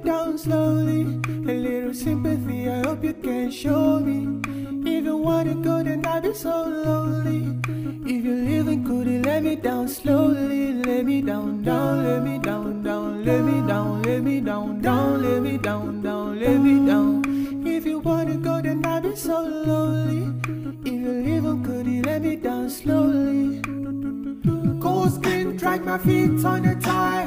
down slowly. A little sympathy, I hope you can show me. If you wanna go, then I'll be so lonely. If you live in Kurti, let me down slowly. Let me down, down, let me down, down, let me down, let me down, down, let me down, down, let me down. If you wanna go, then I'll be so lonely. If you live in Kurti, let me down slowly. Cold skin, drag my feet on the tile.